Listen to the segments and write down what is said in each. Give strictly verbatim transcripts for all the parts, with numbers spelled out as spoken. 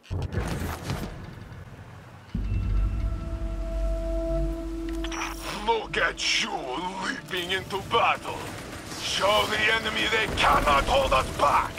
Look at you leaping into battle. Show the enemy they cannot hold us back.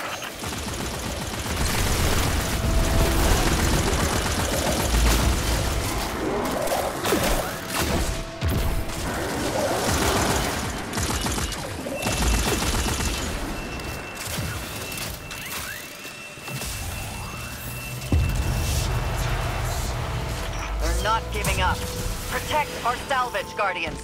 We're not giving up. Protect our salvage, Guardians.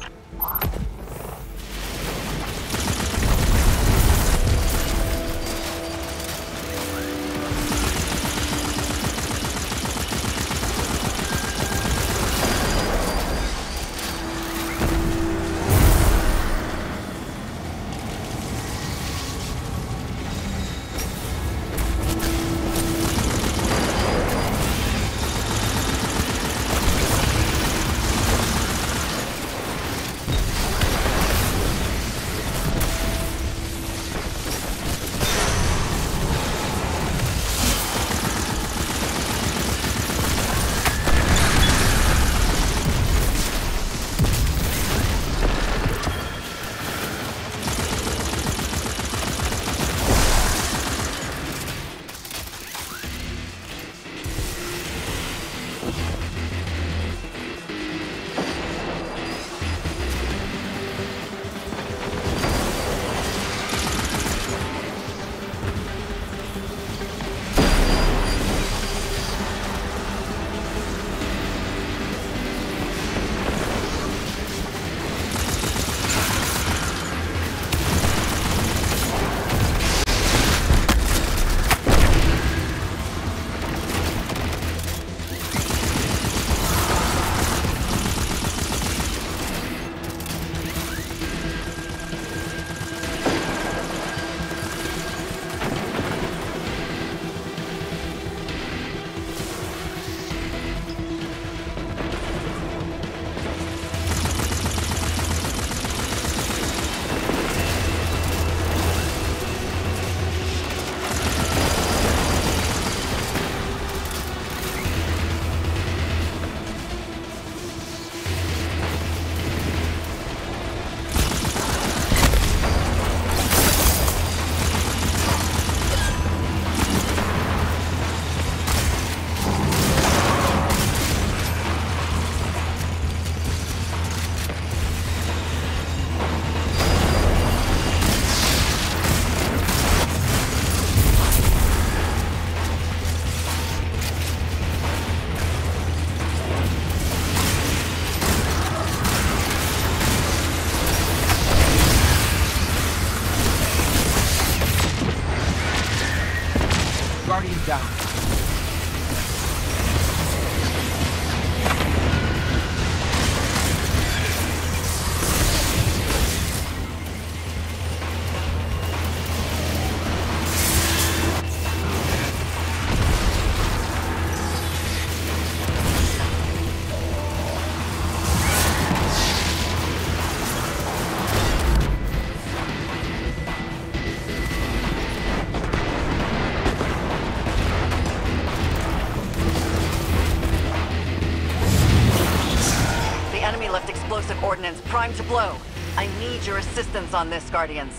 Guardian down. Left explosive ordnance primed to blow. I need your assistance on this, Guardians.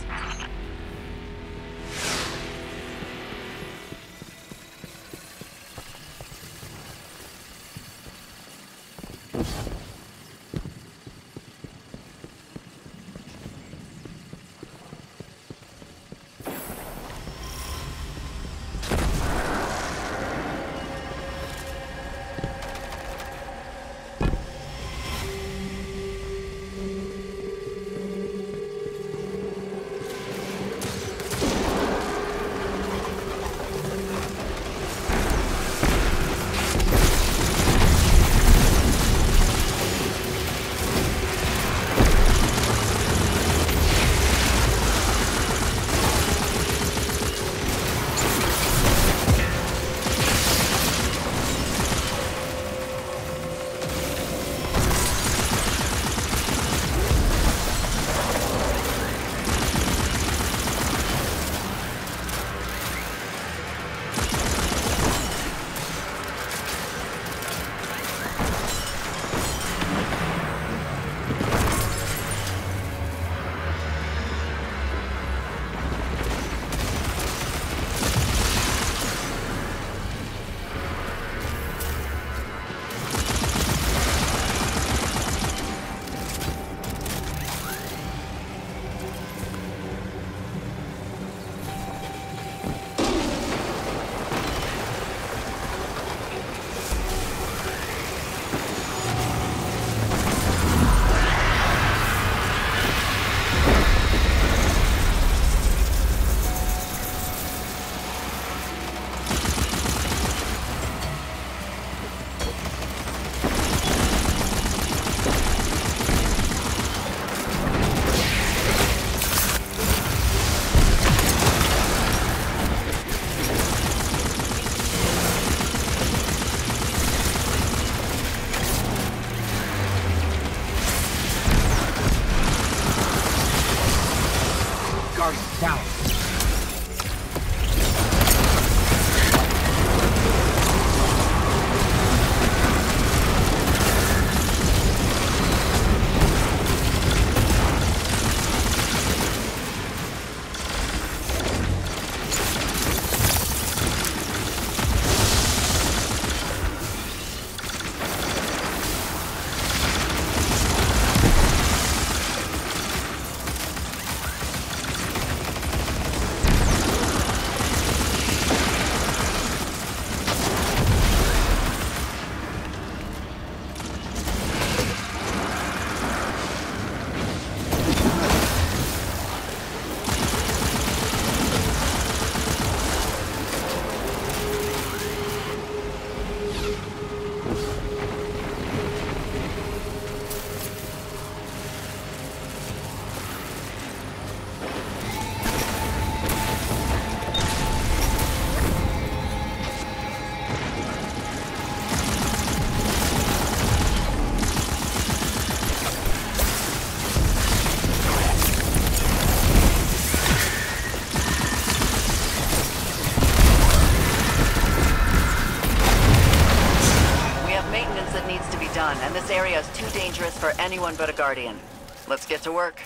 and this area is too dangerous for anyone but a Guardian. Let's get to work.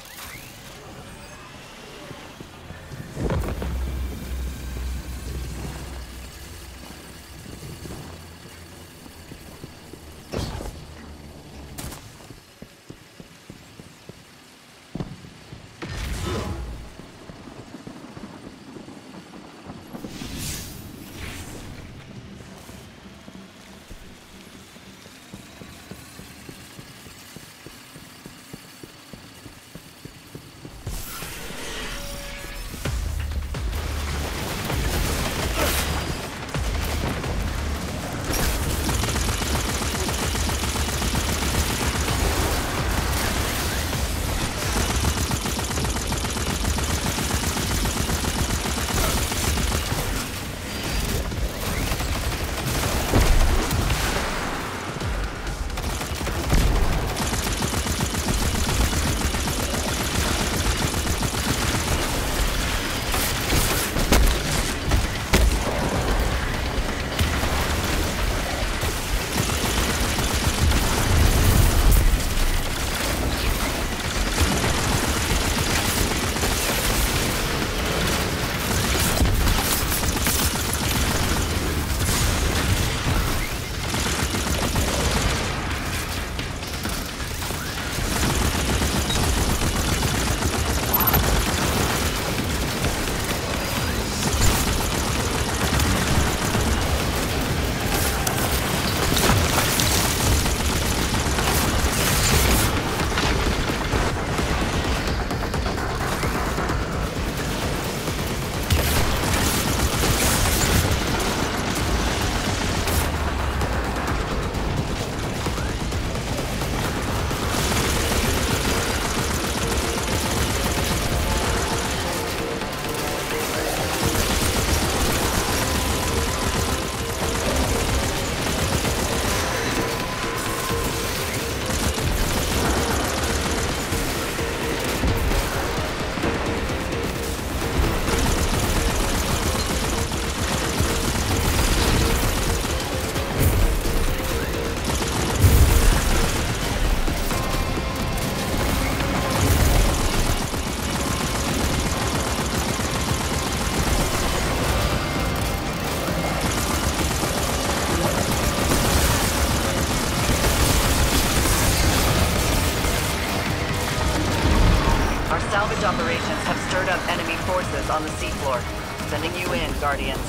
Salvage operations have stirred up enemy forces on the seafloor. Sending you in, Guardians.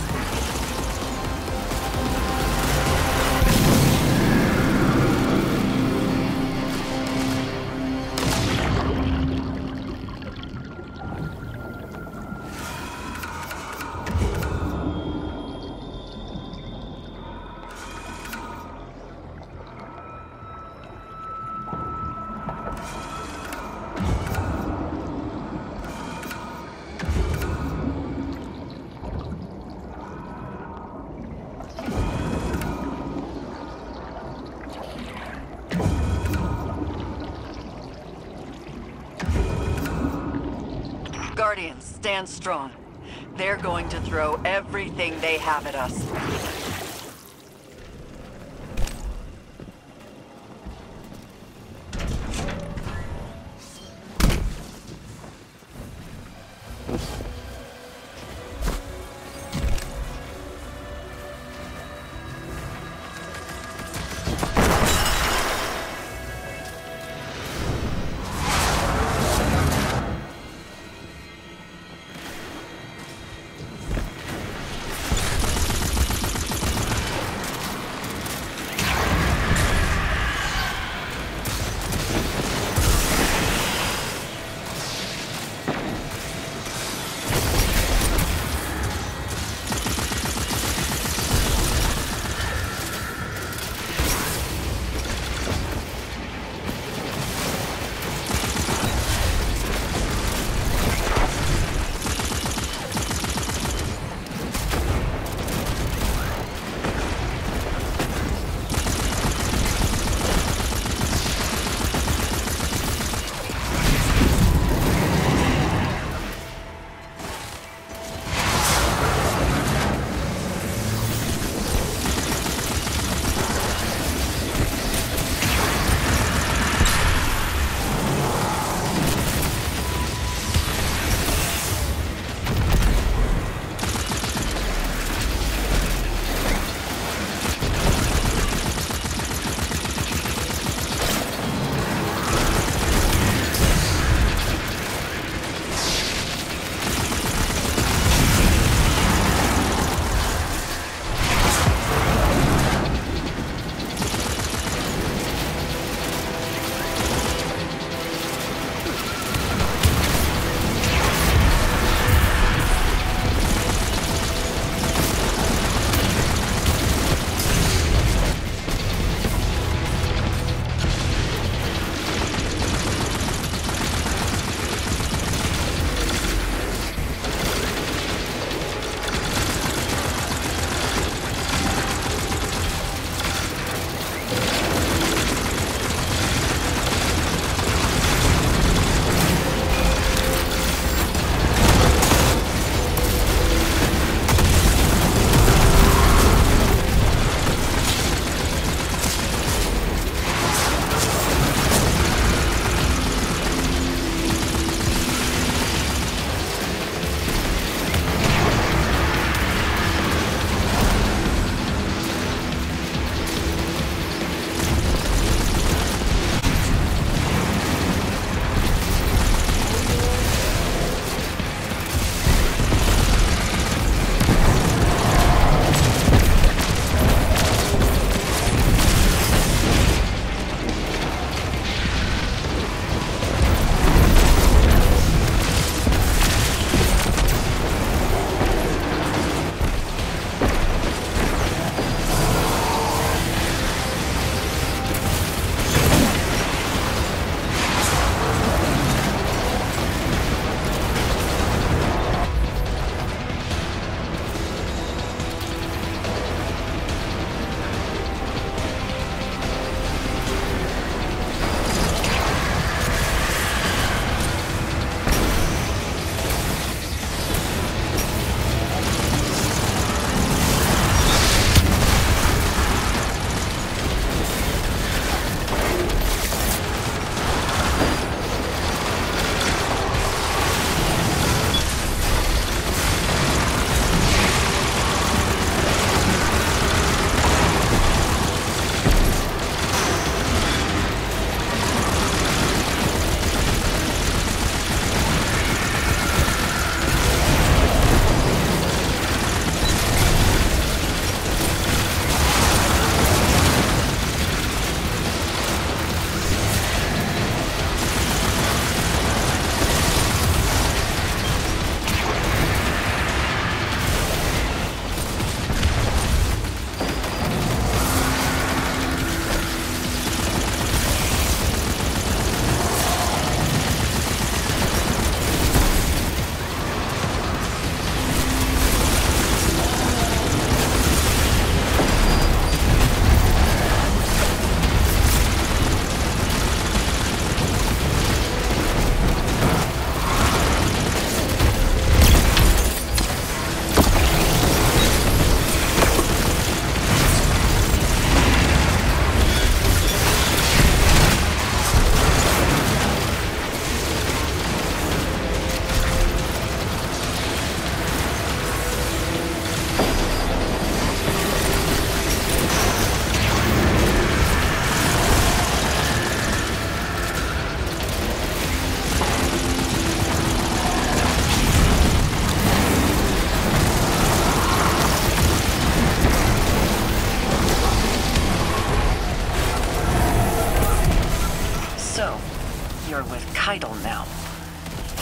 Guardians, stand strong. They're going to throw everything they have at us.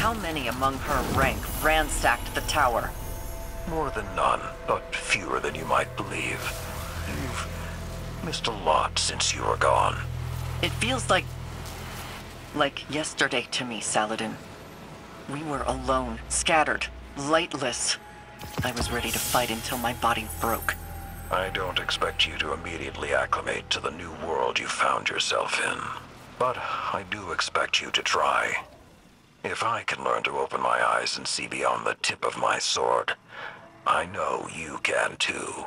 How many among her rank ransacked the tower? More than none, but fewer than you might believe. You've missed a lot since you were gone. It feels like... like yesterday to me, Saladin. We were alone, scattered, lightless. I was ready to fight until my body broke. I don't expect you to immediately acclimate to the new world you found yourself in. But I do expect you to try. If I can learn to open my eyes and see beyond the tip of my sword, I know you can too.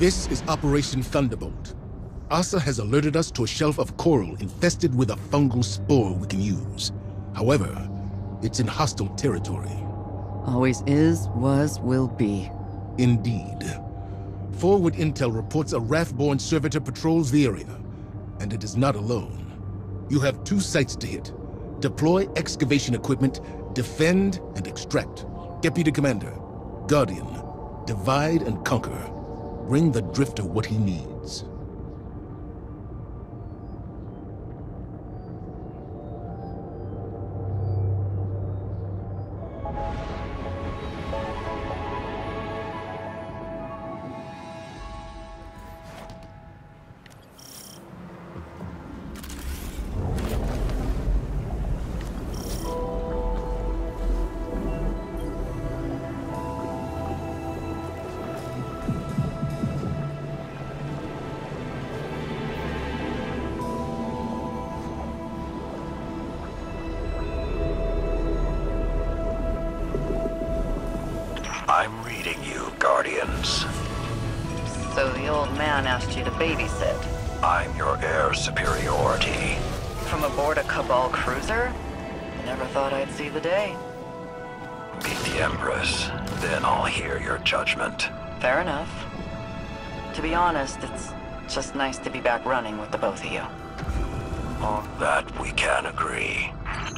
This is Operation Thunderbolt. Asa has alerted us to a shelf of coral infested with a fungal spore we can use. However, it's in hostile territory. Always is, was, will be. Indeed. Forward intel reports a Wrath-born servitor patrols the area, and it is not alone. You have two sites to hit. Deploy excavation equipment, defend, and extract. Deputy Commander, Guardian, divide and conquer. Bring the Drifter what he needs. I'm reading you, Guardians. So the old man asked you to babysit? I'm your heir superiority. From aboard a Cabal cruiser? Never thought I'd see the day. Meet the Empress, then I'll hear your judgment. Fair enough. To be honest, it's just nice to be back running with the both of you. On that we can agree.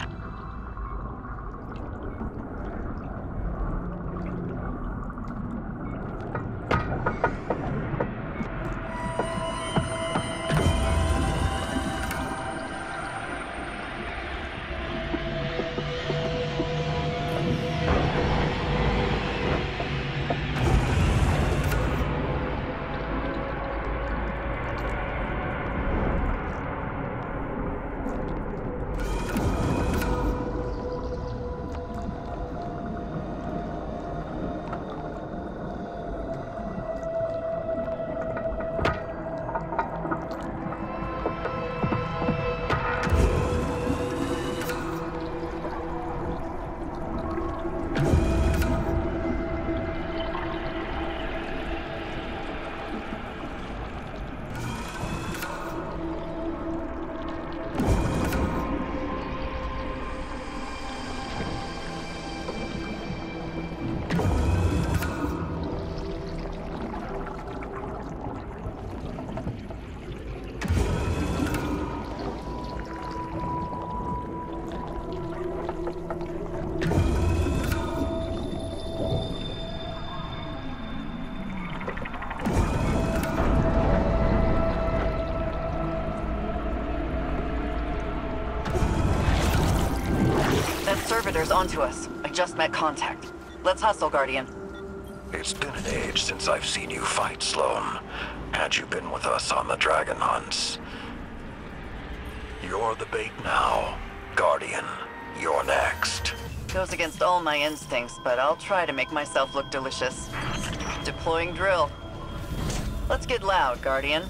Servitors onto us. I just met contact. Let's hustle, Guardian. It's been an age since I've seen you fight, Sloan. Had you been with us on the dragon hunts. You're the bait now. Guardian, you're next. Goes against all my instincts, but I'll try to make myself look delicious. Deploying drill. Let's get loud, Guardian.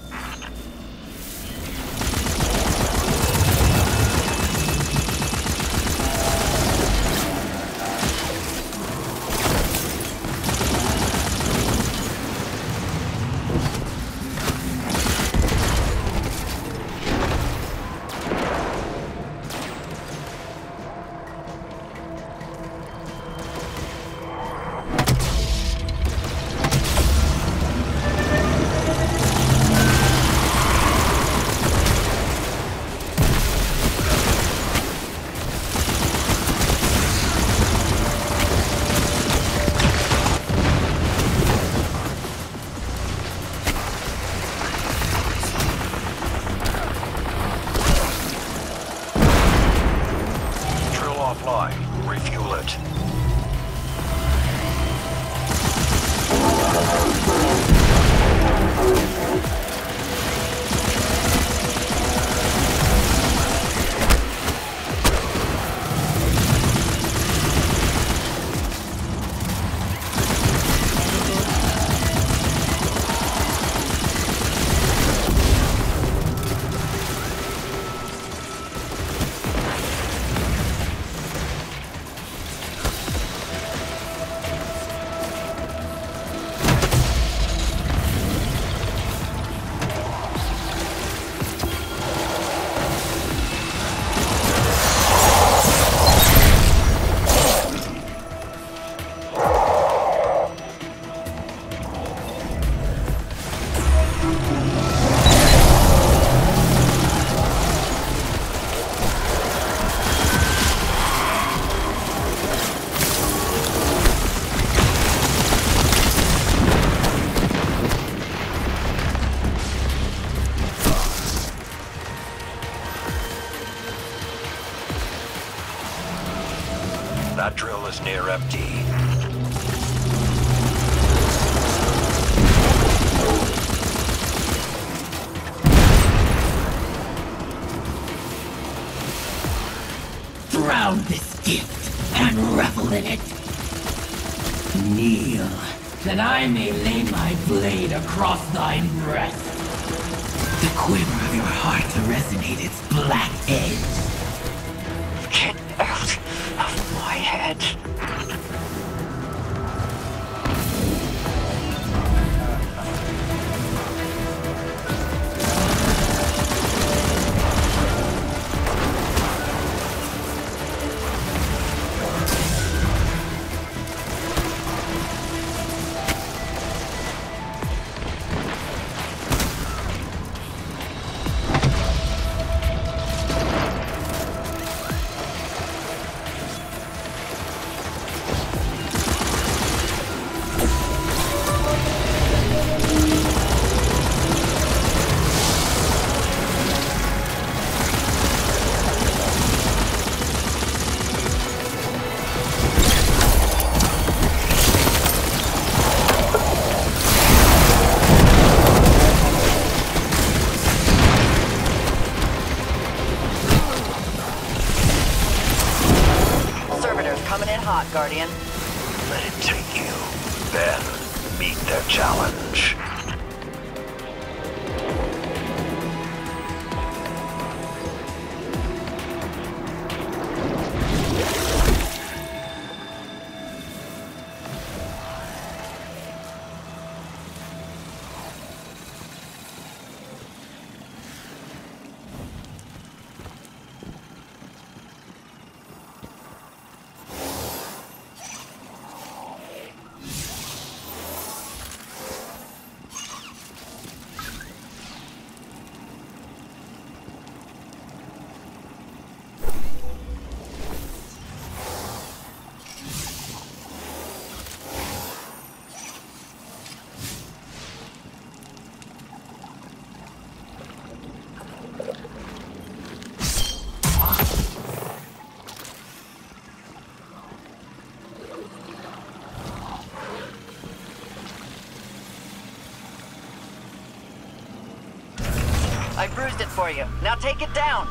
is near empty. Drown this gift and revel in it. Kneel, that I may lay my blade across thy breast. The quiver of your heart to resonate its black edge. Get out of my head. Coming in hot, Guardian. Let it take you. Then, meet their challenge. I bruised it for you. Now take it down.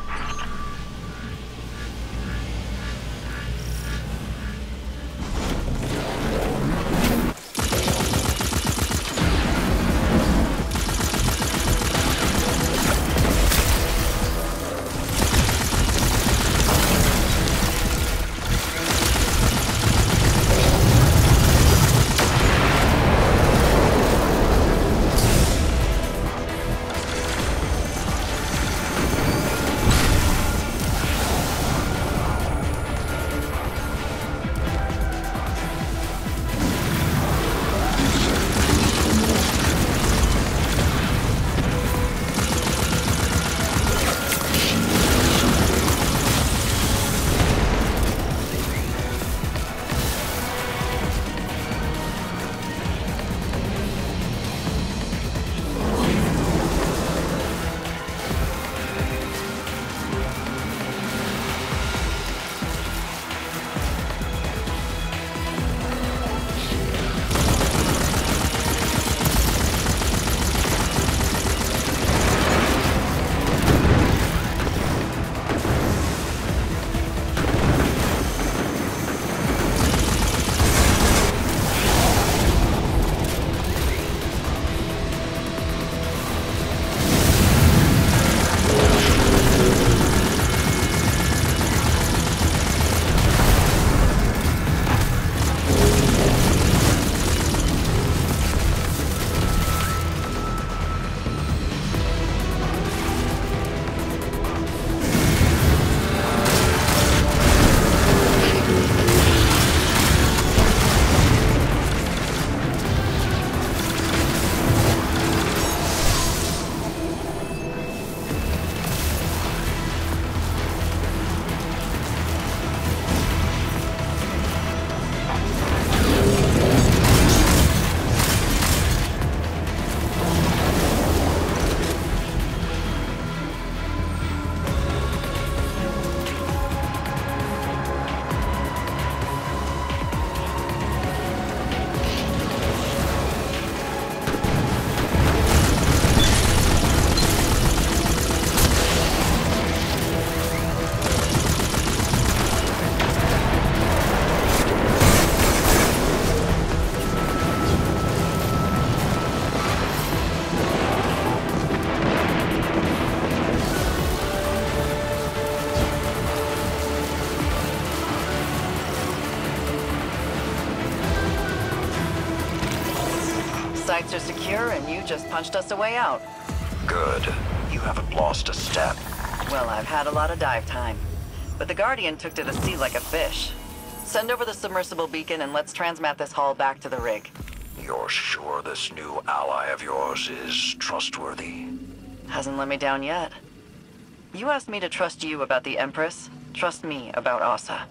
sites are secure and you just punched us a way out. Good. You haven't lost a step. Well, I've had a lot of dive time. But the Guardian took to the sea like a fish. Send over the submersible beacon and let's transmat this hull back to the rig. You're sure this new ally of yours is trustworthy? Hasn't let me down yet. You asked me to trust you about the Empress. Trust me about Asa.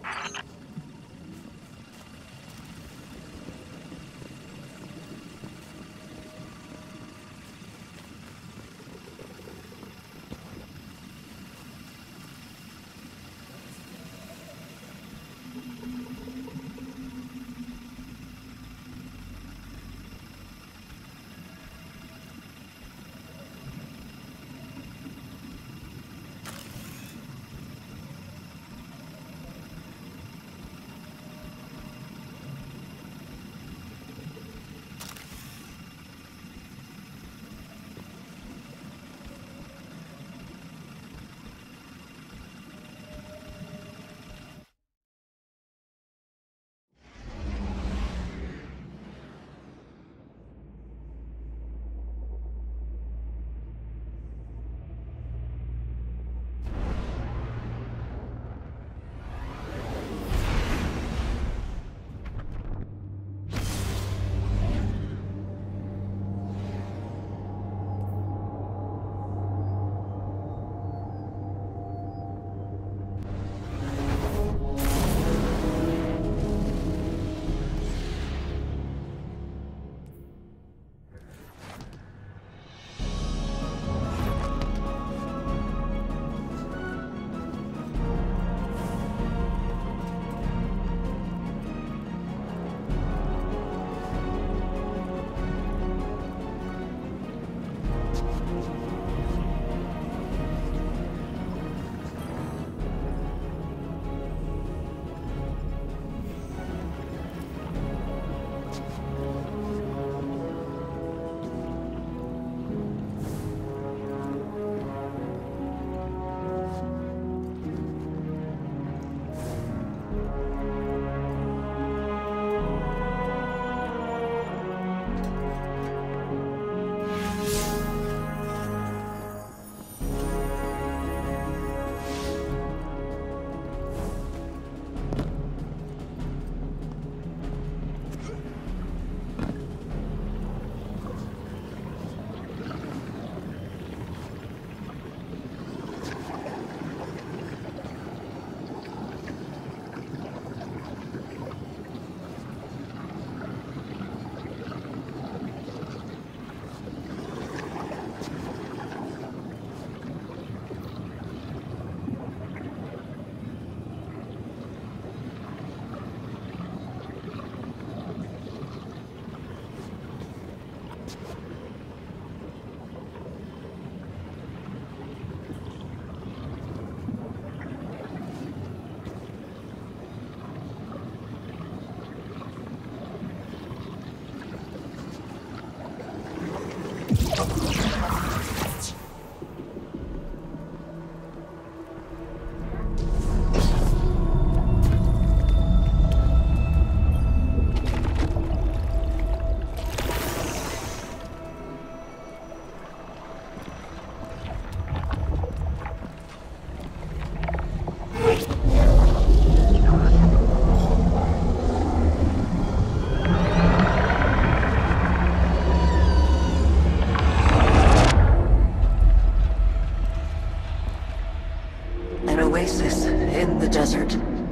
oasis in the desert.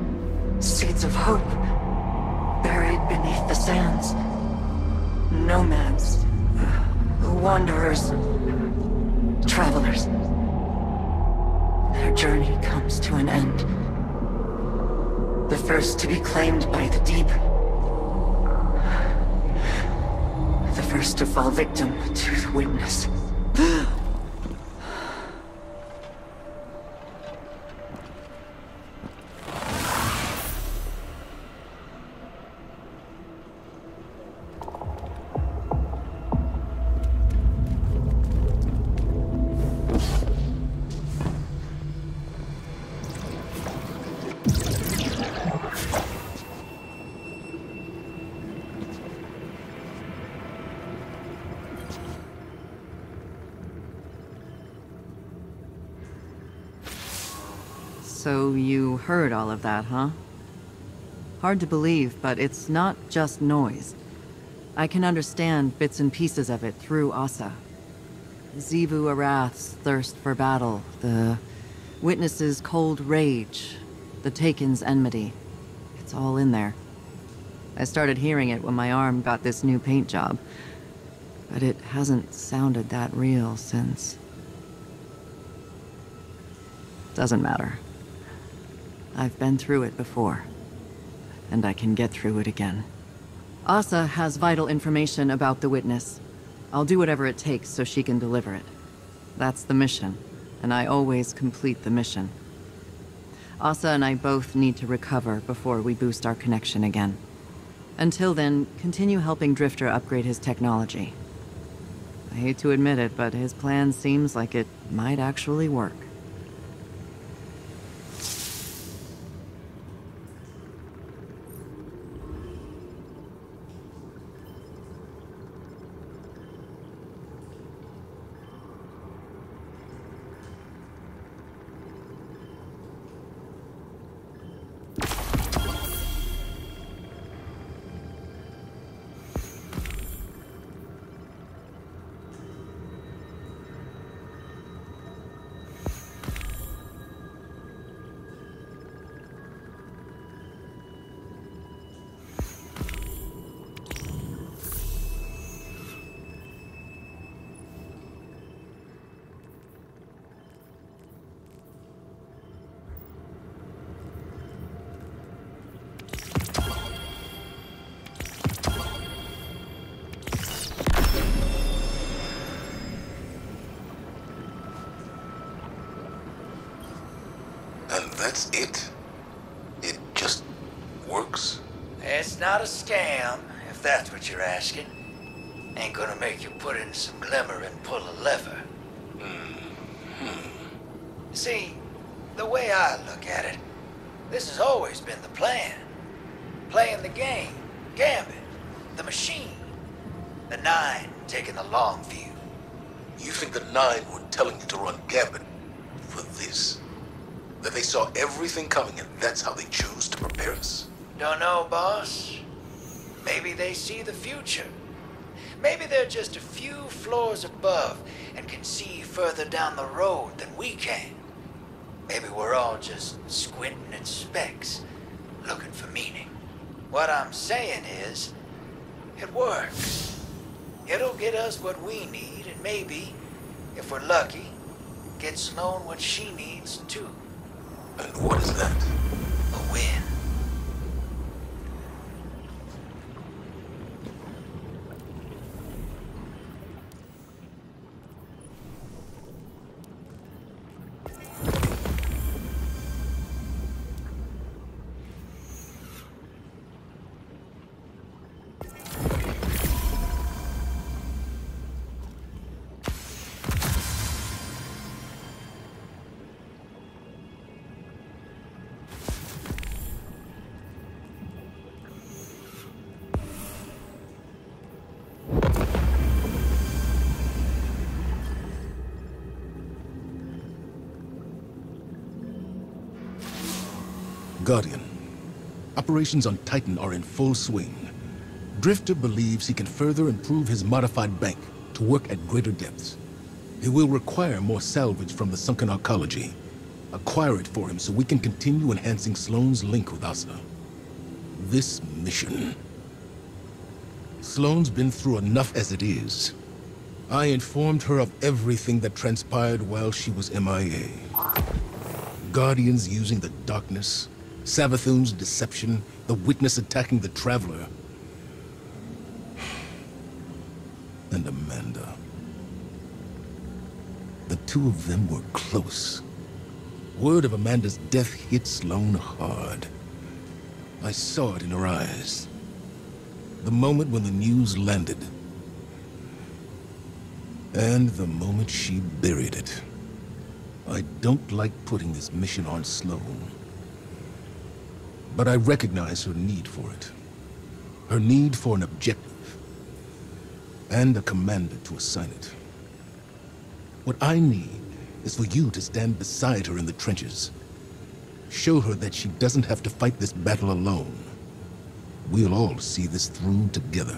Seeds of hope buried beneath the sands. Nomads, wanderers, travelers. Their journey comes to an end. The first to be claimed by the deep. The first to fall victim to the witness. So you heard all of that, huh? Hard to believe, but it's not just noise. I can understand bits and pieces of it through Asa. Xivu Arath's thirst for battle, the Witness's cold rage, the Taken's enmity. It's all in there. I started hearing it when my arm got this new paint job, but it hasn't sounded that real since. Doesn't matter. I've been through it before, and I can get through it again. Asa has vital information about the Witness. I'll do whatever it takes so she can deliver it. That's the mission, and I always complete the mission. Asa and I both need to recover before we boost our connection again. Until then, continue helping Drifter upgrade his technology. I hate to admit it, but his plan seems like it might actually work. And that's it? It just works? It's not a scam, if that's what you're asking. Ain't gonna make you put in some glimmer and pull a lever. Hmm. See, the way I look at it, this has always been the plan. Playing the game, Gambit, the machine. The Nine taking the long view. You think the Nine were telling you to run Gambit for this? That they saw everything coming and that's how they choose to prepare us? Don't know, boss. Maybe they see the future. Maybe they're just a few floors above and can see further down the road than we can. Maybe we're all just squinting at specks, looking for meaning. What I'm saying is, it works. It'll get us what we need, and maybe, if we're lucky, get Sloane what she needs too. And what is that? A win. Guardian, operations on Titan are in full swing. Drifter believes he can further improve his modified bank to work at greater depths. It will require more salvage from the sunken arcology. Acquire it for him so we can continue enhancing Sloane's link with Asa. This mission... Sloane's been through enough as it is. I informed her of everything that transpired while she was M I A. Guardians using the darkness, Savathun's deception, the Witness attacking the Traveler. And Amanda. The two of them were close. Word of Amanda's death hit Sloane hard. I saw it in her eyes. The moment when the news landed. And the moment she buried it. I don't like putting this mission on Sloane. But I recognize her need for it. Her need for an objective. And a commander to assign it. What I need is for you to stand beside her in the trenches. Show her that she doesn't have to fight this battle alone. We'll all see this through together.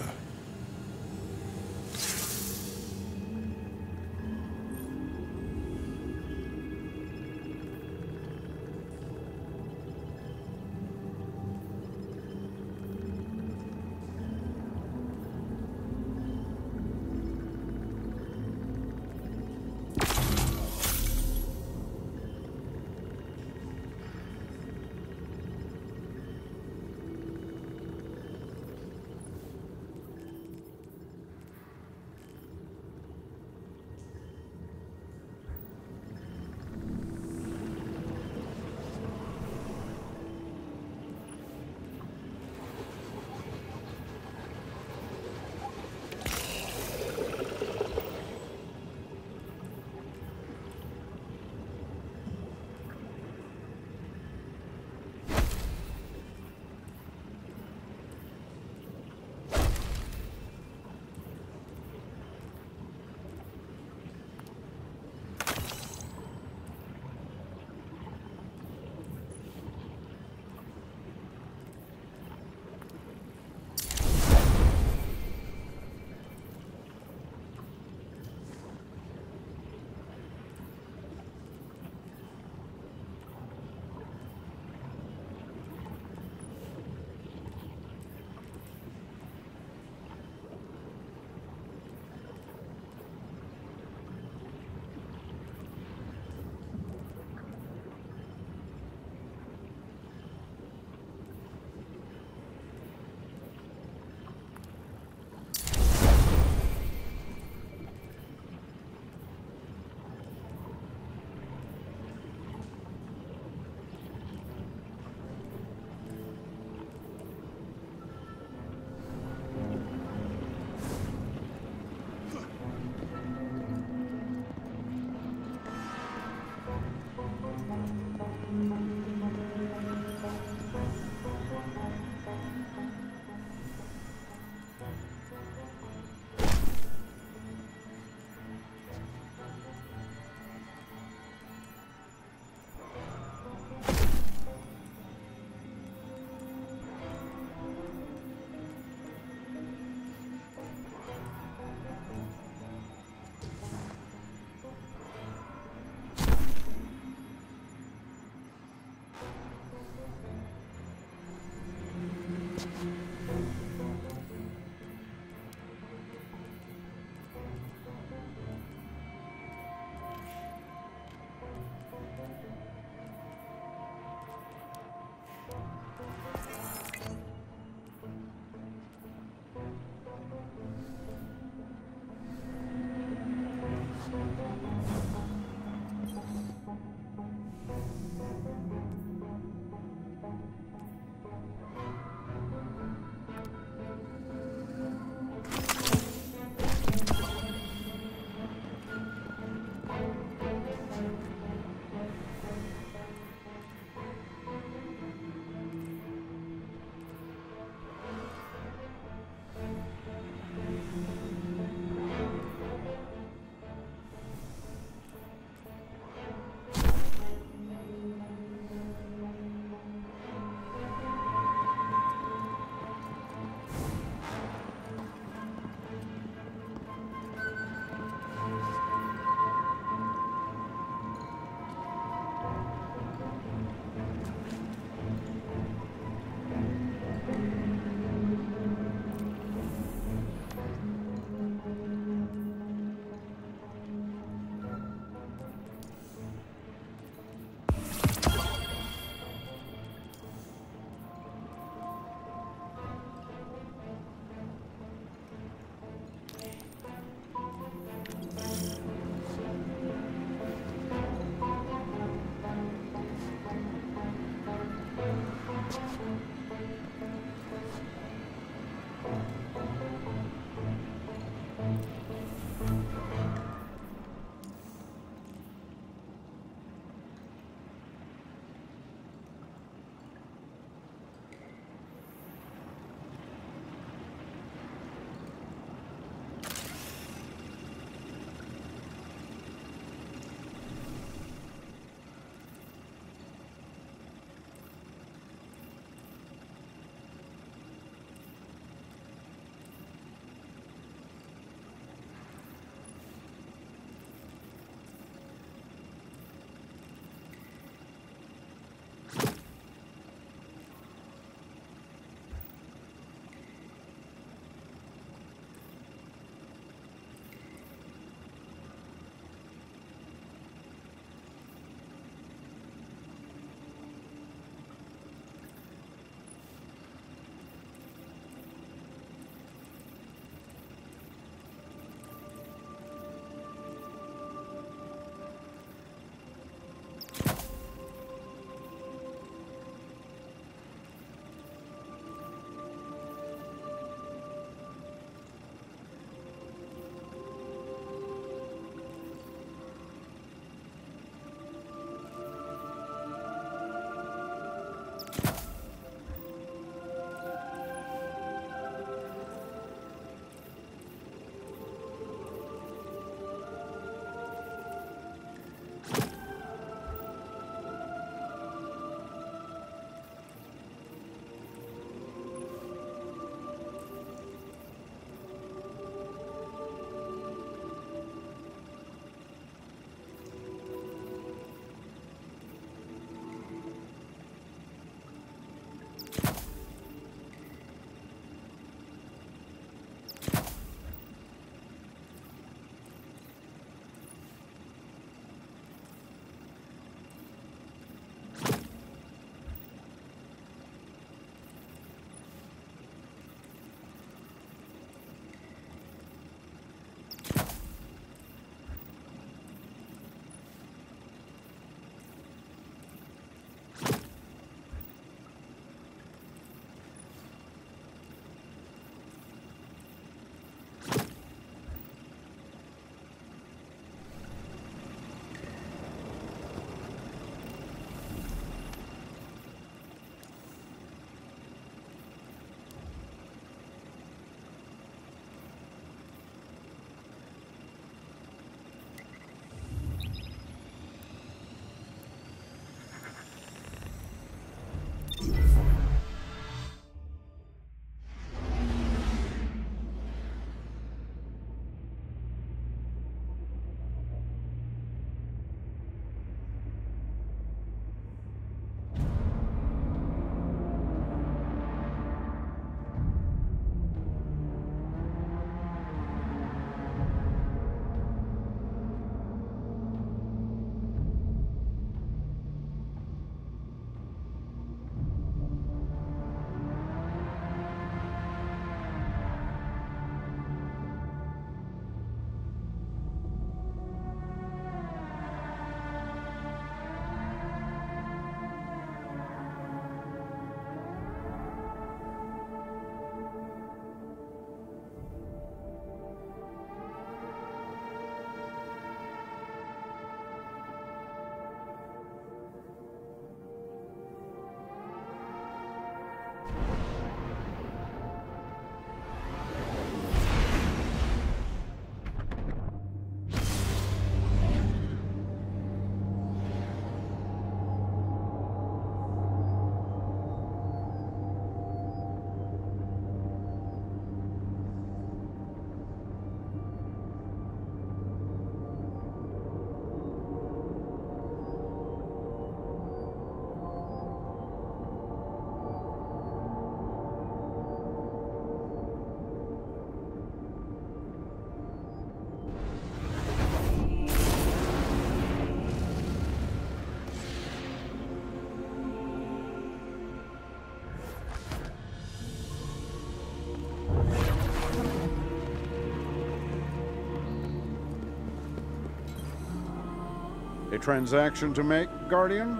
A transaction to make, Guardian?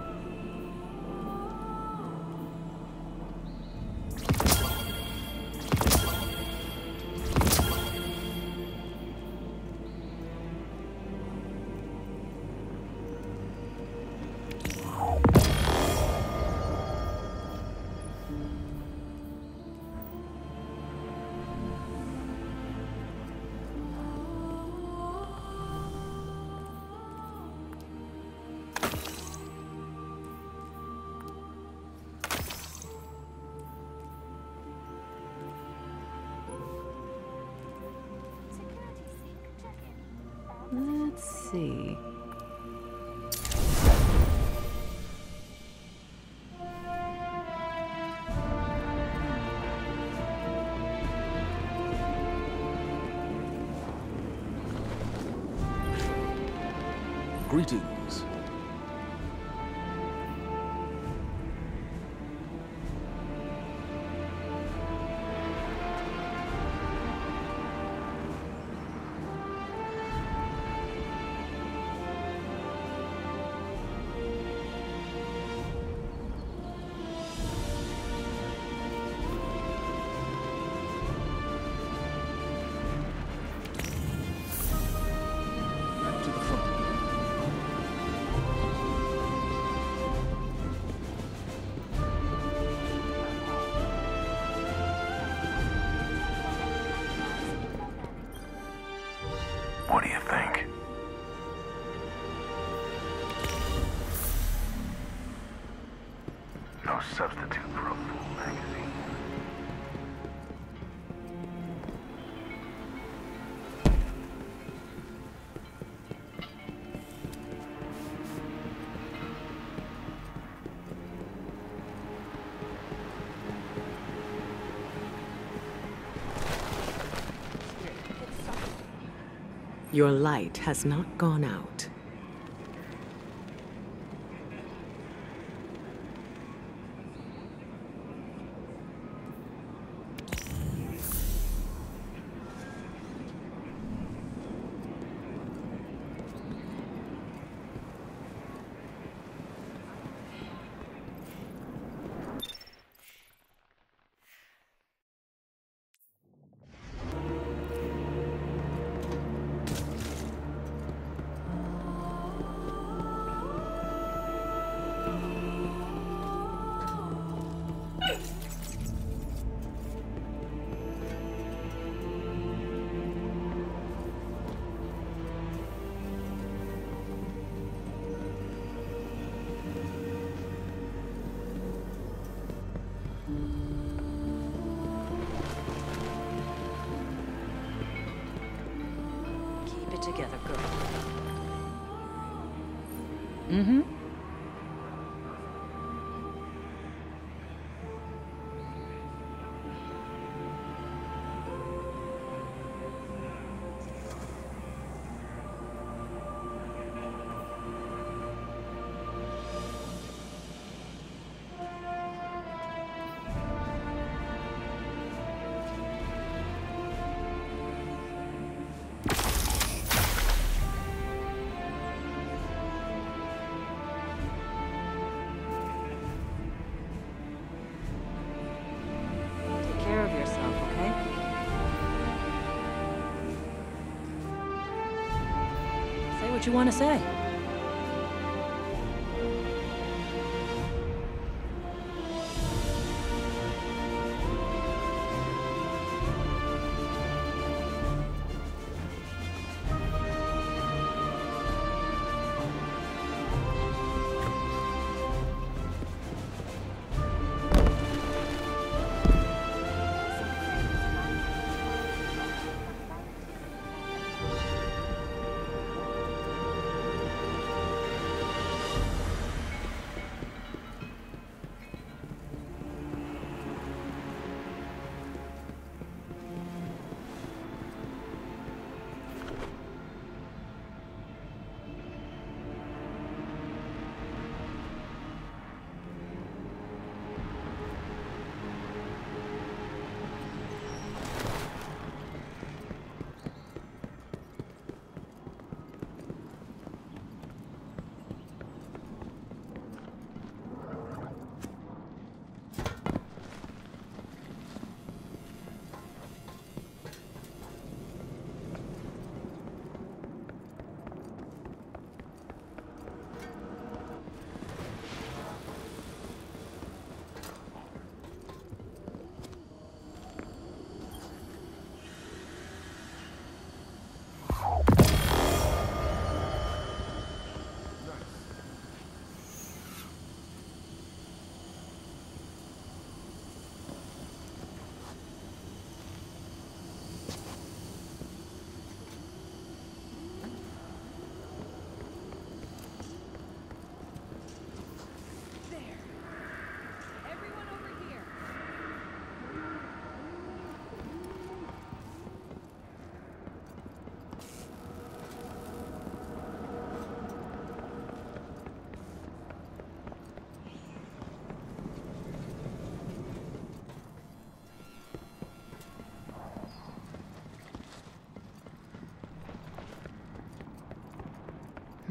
Let's see. Greetings. What do you think? No substitute for a full magazine. Your light has not gone out. Keep it together, girl. Mm-hmm. Take care of yourself, okay? Say what you want to say.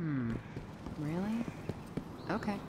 Hmm. Really? Okay.